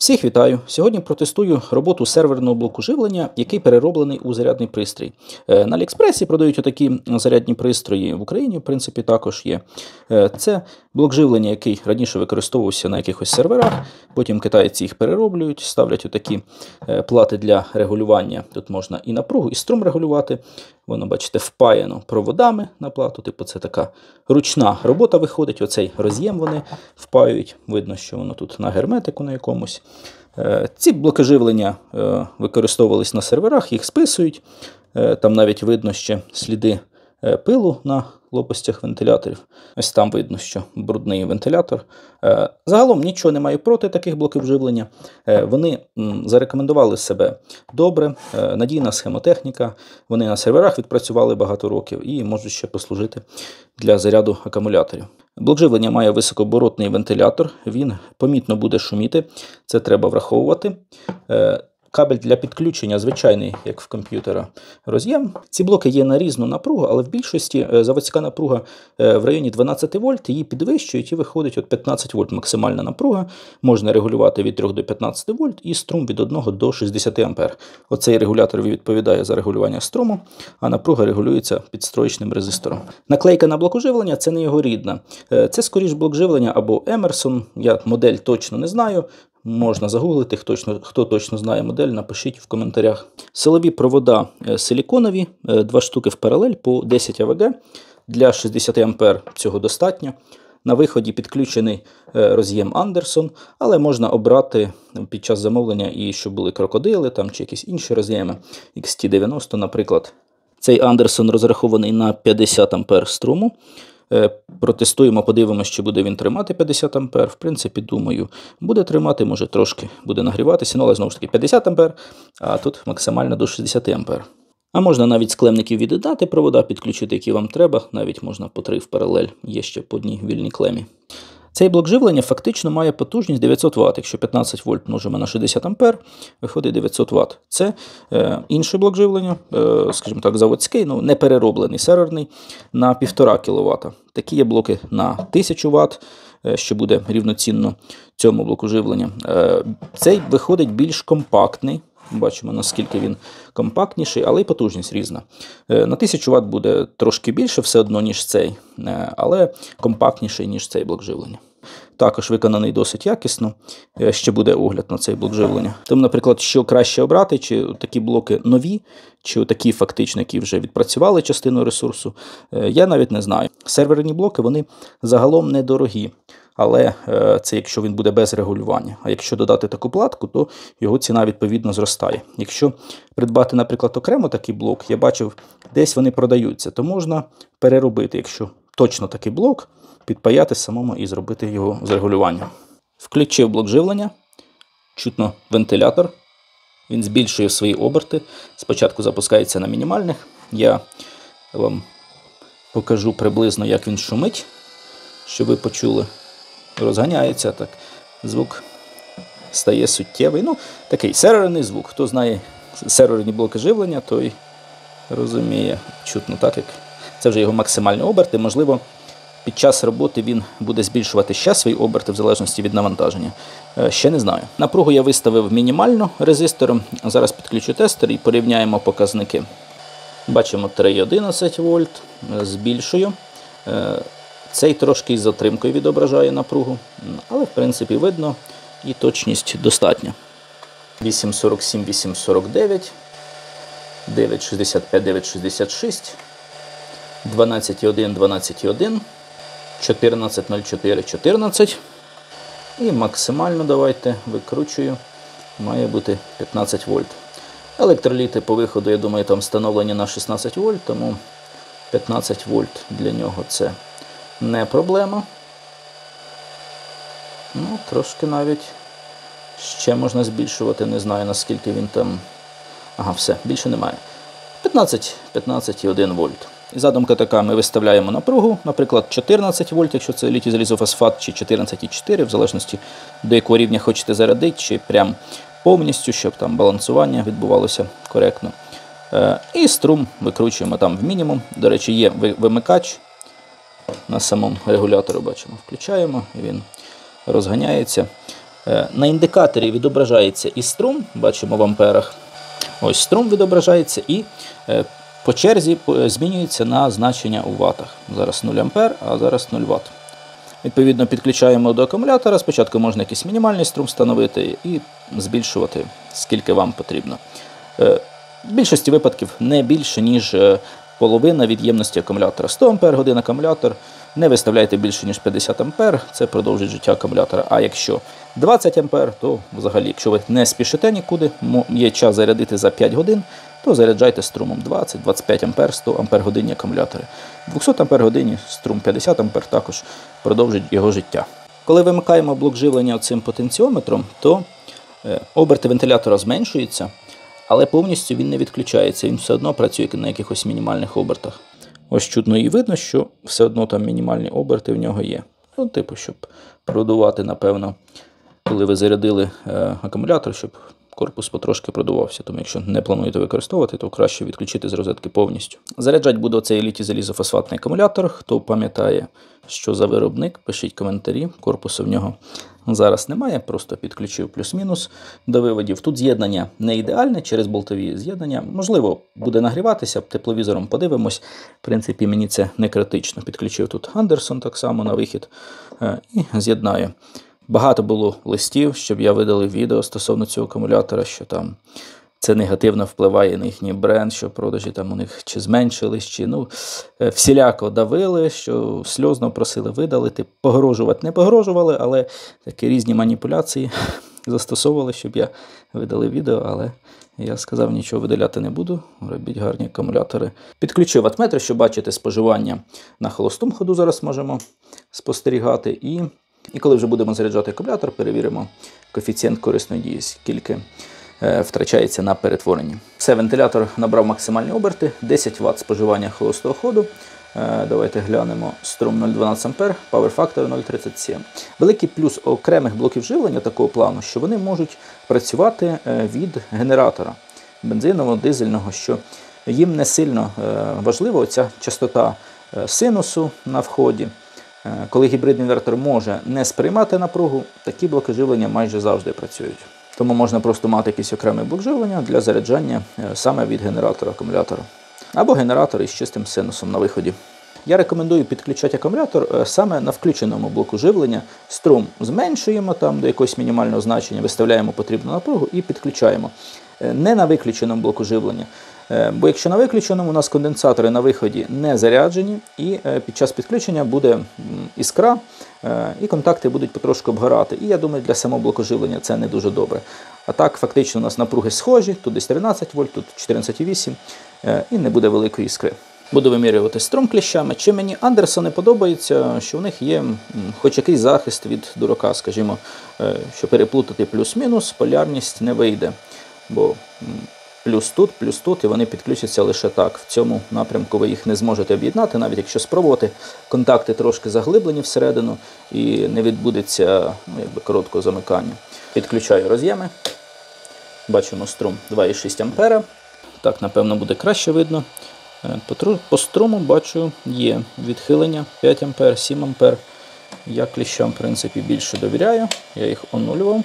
Всіх вітаю! Сьогодні протестую роботу серверного блоку живлення, який перероблений у зарядний пристрій. На Аліекспресі продають отакі зарядні пристрої, в Україні, в принципі, також є. Це блок живлення, який раніше використовувався на якихось серверах, потім китайці їх перероблюють, ставлять отакі плати для регулювання. Тут можна і напругу, і струм регулювати. Воно, бачите, впаяно проводами на плату, типу це така ручна робота виходить, оцей роз'єм вони впаюють, видно, що воно тут на герметику на якомусь. Ці блоки живлення використовувались на серверах, їх списують, там навіть видно ще сліди пилу на лопастях вентиляторів. Ось там видно, що брудний вентилятор. Загалом нічого не маю проти таких блоків живлення. Вони зарекомендували себе добре, надійна схемотехніка. Вони на серверах відпрацювали багато років і можуть ще послужити для заряду акумуляторів. Блок живлення має високооборотний вентилятор, він помітно буде шуміти, це треба враховувати. Кабель для підключення звичайний, як в комп'ютера, роз'єм. Ці блоки є на різну напругу, але в більшості заводська напруга в районі 12 вольт, її підвищують і виходить от 15 вольт максимальна напруга. Можна регулювати від 3 до 15 вольт і струм від 1 до 60 ампер. Оцей регулятор відповідає за регулювання струму, а напруга регулюється підстроєчним резистором. Наклейка на блоку живлення – це не його рідна. Це скоріш блок живлення або Emerson, я модель точно не знаю. Можна загуглити, хто точно знає модель, напишіть в коментарях. Силові провода силіконові, 2 штуки в паралель по 10 АВГ. Для 60 А цього достатньо. На виході підключений роз'єм Андерсон, але можна обрати під час замовлення і щоб були крокодили там, чи якісь інші роз'єми, XT90, наприклад. Цей Андерсон розрахований на 50 А струму. Протестуємо, подивимося, чи буде він тримати 50 А. В принципі, думаю, буде тримати, може трошки буде нагріватися, але знову ж таки 50 А, а тут максимально до 60 А. А можна навіть з клемників від'єднати провода, підключити, які вам треба, навіть можна по 3 в паралель, є ще по одній вільній клемі. Цей блок живлення фактично має потужність 900 Вт. Якщо 15 вольт множимо на 60 А, виходить 900 Вт. Це інший блок живлення, скажімо так, заводський, не перероблений, серверний, на 1,5 кВт. Такі є блоки на 1000 Вт, що буде рівноцінно цьому блоку живлення. Цей виходить більш компактний. Бачимо, наскільки він компактніший, але й потужність різна. На 1000 Вт буде трошки більше все одно, ніж цей, але компактніший, ніж цей блок живлення. Також виконаний досить якісно, ще буде огляд на цей блок живлення. Тому, наприклад, що краще обрати, чи такі блоки нові, чи такі фактично, які вже відпрацювали частину ресурсу, я навіть не знаю. Серверні блоки, вони загалом недорогі. Але це якщо він буде без регулювання. А якщо додати таку платку, то його ціна відповідно зростає. Якщо придбати, наприклад, окремо такий блок, я бачив, десь вони продаються, то можна переробити, якщо точно такий блок, підпаяти самому і зробити його з регулюванням. Включив блок живлення, чутно вентилятор, він збільшує свої оберти. Спочатку запускається на мінімальних. Я вам покажу приблизно, як він шумить, щоб ви почули. Розганяється, так, звук стає суттєвий. Такий серверний звук. Хто знає серверні блоки живлення, той розуміє чутно, так як це вже його максимальні оберти. Можливо, під час роботи він буде збільшувати ще свої оберти в залежності від навантаження. Ще не знаю. Напругу я виставив мінімально резистором. Зараз підключу тестер і порівняємо показники. Бачимо 3,11 вольт. Збільшую. Цей трошки із затримкою відображає напругу, але в принципі видно і точність достатня. 8,47, 8,49, 9,65, 9,66, 12,1, 12,1, 14,04, 14. І максимально давайте викручую, має бути 15 вольт. Електроліти по виходу, я думаю, там встановлені на 16 вольт, тому 15 вольт для нього це не проблема. Трошки навіть ще можна збільшувати, не знаю наскільки він там. Ага, все, більше немає. 15,1 вольт. І задумка така, ми виставляємо напругу, наприклад, 14 вольт, якщо це літій-залізофосфат, чи 14,4, в залежності до якого рівня хочете зарядити, чи прям повністю, щоб там балансування відбувалося коректно. І струм викручуємо там в мінімум. До речі, є вимикач. На самому регуляторі бачимо, включаємо, і він розганяється. На індикаторі відображається і струм, бачимо в амперах. Ось струм відображається і по черзі змінюється на значення у ватах. Зараз 0 ампер, а зараз 0 ватт. Відповідно, підключаємо до акумулятора. Спочатку можна якийсь мінімальний струм встановити і збільшувати, скільки вам потрібно. В більшості випадків не більше, ніж половина від ємності акумулятора. 100 Ампер годин акумулятор, не виставляйте більше, ніж 50 Ампер, це продовжить життя акумулятора. А якщо 20 Ампер, то взагалі, якщо ви не спішите нікуди, є час зарядити за 5 годин, то заряджайте струмом 20-25 Ампер, 100 Ампер годинні акумулятори. 200 Ампер годині струм 50 Ампер також продовжить його життя. Коли вимикаємо блок живлення цим потенціометром, то оберти вентилятора зменшуються, але повністю він не відключається, він все одно працює на якихось мінімальних обертах. Ось чутно і видно, що все одно там мінімальні оберти в нього є. Ну, типу, щоб продувати, напевно, коли ви зарядили акумулятор, щоб корпус потрошки продувався. Тому якщо не плануєте використовувати, то краще відключити з розетки повністю. Заряджати буду цей літій-залізофосфатний акумулятор. Хто пам'ятає, що за виробник, пишіть коментарі. Корпусу в нього зараз немає, просто підключив плюс-мінус до виводів. Тут з'єднання не ідеальне через болтові з'єднання. Можливо, буде нагріватися, тепловізором подивимось. В принципі, мені це не критично. Підключив тут Андерсон так само на вихід і з'єднаю. Багато було листів, щоб я видалив відео стосовно цього акумулятора, що там це негативно впливає на їхній бренд, що продажі там у них чи зменшились, чи всіляко давили, що сльозно просили видалити. Погрожувати не погрожували, але такі різні маніпуляції застосовували, щоб я видалив відео, але я сказав, нічого видаляти не буду, робіть гарні акумулятори. Підключив ваттметр, щоб бачити споживання на холостому ходу, зараз можемо спостерігати. І коли вже будемо заряджати акумулятор, перевіримо коефіцієнт корисної дії, скільки втрачається на перетворенні. Все, вентилятор набрав максимальні оберти, 10 Вт споживання холостого ходу. Давайте глянемо. Струм 0,12 А, Power Factor 0,37. Великий плюс окремих блоків живлення такого плану, що вони можуть працювати від генератора бензинового, дизельного, що їм не сильно важлива ця частота синусу на вході. Коли гібридний інвертор може не сприймати напругу, такі блоки живлення майже завжди працюють. Тому можна просто мати якийсь окремий блок живлення для заряджання саме від генератора акумулятора. Або генератор із чистим синусом на виході. Я рекомендую підключати акумулятор саме на включеному блоку живлення. Струм зменшуємо там до якогось мінімального значення, виставляємо потрібну напругу і підключаємо. Не на виключеному блоку живлення. Бо якщо на виключеному, у нас конденсатори на виході не заряджені, і під час підключення буде іскра, і контакти будуть потрошку обгорати. І я думаю, для самого блоку живлення це не дуже добре. А так, фактично, у нас напруги схожі, тут десь 13 вольт, тут 14,8, і не буде великої іскри. Буду вимірювати струм кліщами. Чи мені Андерсони подобається, що в них є хоч якийсь захист від дурака, скажімо, що переплутати плюс-мінус, полярність не вийде. Бо плюс тут, і вони підключаться лише так. В цьому напрямку ви їх не зможете об'єднати, навіть якщо спробувати. Контакти трошки заглиблені всередину і не відбудеться короткого замикання. Підключаю роз'єми. Бачимо струм 2,6 ампера. Так, напевно, буде краще видно. По струму бачу, є відхилення 5 ампер, 7 ампер. Я кліщам, в принципі, більше довіряю. Я їх онулював.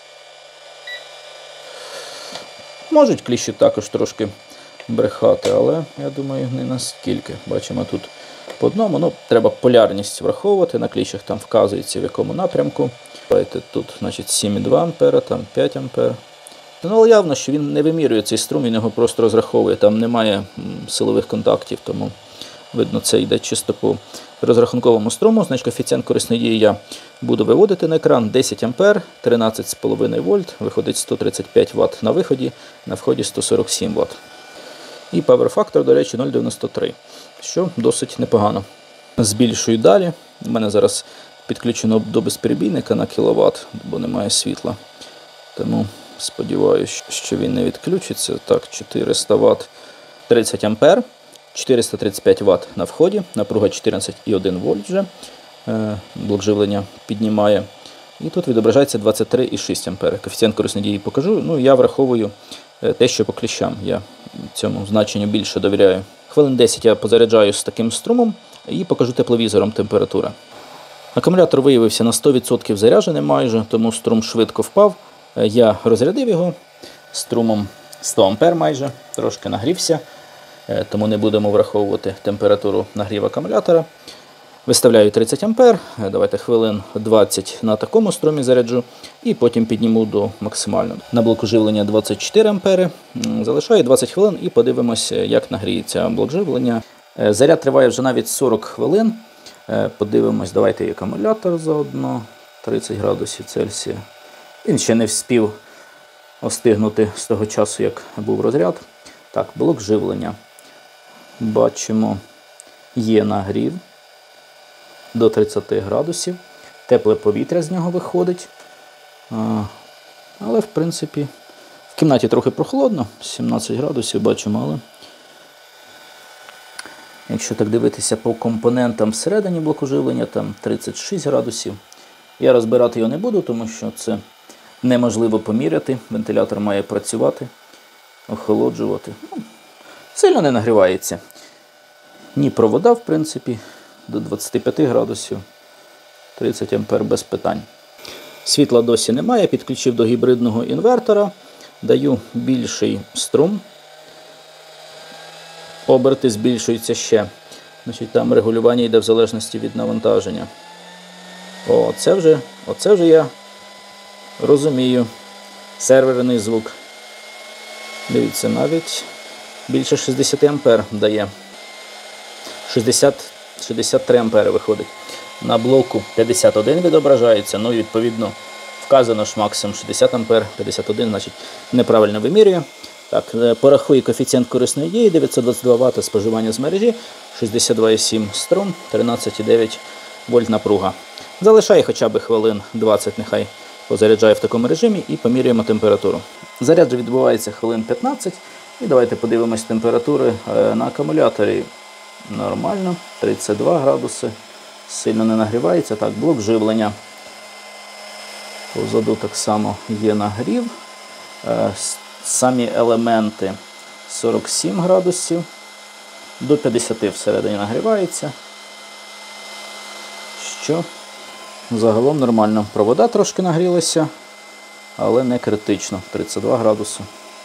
Можуть кліщі також трошки брехати, але, я думаю, не наскільки. Бачимо тут по одному. Треба полярність враховувати, на кліщах там вказується в якому напрямку. Давайте тут, значить, 7,2 ампера, там 5 ампер. Але явно, що він не вимірює цей струм, він його просто розраховує. Там немає силових контактів, тому видно, це йде чисто по розрахунковому струму. Значить, коефіцієнт корисної дії я буду виводити на екран 10 ампер, 13,5 вольт, виходить 135 Вт на виході, на вході 147 Вт. І Power Factor, до речі, 0,93, що досить непогано. Збільшую далі. У мене зараз підключено до безперебійника на кіловат, бо немає світла. Тому сподіваюся, що він не відключиться. Так, 400 Вт, 30 ампер. 435 Вт на вході, напруга 14,1 вольт вже, блок живлення піднімає. І тут відображається 23,6 ампер. Коефіцієнт корисної дії покажу. Я враховую те, що по кліщам. Я цьому значенню більше довіряю. Хвилин 10 я позаряджаю з таким струмом і покажу тепловізором температура. Акумулятор виявився на 100% зарядженим майже, тому струм швидко впав. Я розрядив його струмом 100 А майже, трошки нагрівся, тому не будемо враховувати температуру нагріву акумулятора. Виставляю 30 А, давайте хвилин 20 на такому струмі заряджу і потім підніму до максимального. На блоку живлення 24 А, залишаю 20 хвилин і подивимося, як нагріється блок живлення. Заряд триває вже навіть 40 хвилин. Подивимось, давайте і акумулятор заодно, 30 градусів Цельсія. Він ще не встиг остигнути з того часу, як був розряд. Так, блок живлення. Бачимо, є нагрів до 30 градусів. Тепле повітря з нього виходить. Але, в принципі, в кімнаті трохи прохолодно, 17 градусів бачимо, але якщо так дивитися по компонентам всередині блоку живлення, там 36 градусів. Я розбирати його не буду, тому що це неможливо поміряти. Вентилятор має працювати, охолоджувати. Сильно не нагрівається. Ні провода, в принципі, до 25 градусів. 30 А без питань. Світла досі немає, підключив до гібридного інвертора. Даю більший струм. Оберти збільшуються ще. Значить, там регулювання йде в залежності від навантаження. Оце вже я розумію. Серверний звук. Дивіться, навіть більше 60 А дає. 63 А виходить. На блоку 51 відображається, ну і відповідно вказано ж максимум 60 А, 51, значить неправильно вимірює. Так, порахую коефіцієнт корисної дії, 922 Вт споживання з мережі, 62,7 струм, 13,9 вольт напруга. Залишаю хоча б хвилин 20, нехай позаряджаю в такому режимі і поміряємо температуру. Заряд відбувається хвилин 15 і давайте подивимось температури на акумуляторі. Нормально, 32 градуси, сильно не нагрівається. Так, блок живлення. Позаду так само є нагрів. Самі елементи 47 градусів, до 50 всередині нагрівається, що загалом нормально. Провода трошки нагрілися, але не критично, 32 градуси.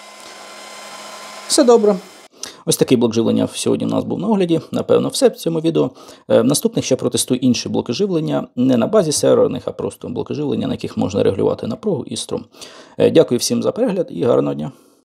Все добре. Ось такий блок живлення сьогодні у нас був на огляді. Напевно, все в цьому відео. В наступних ще протестую інші блоки живлення, не на базі серверних, а просто блоки живлення, на яких можна регулювати напругу і струм. Дякую всім за перегляд і гарного дня.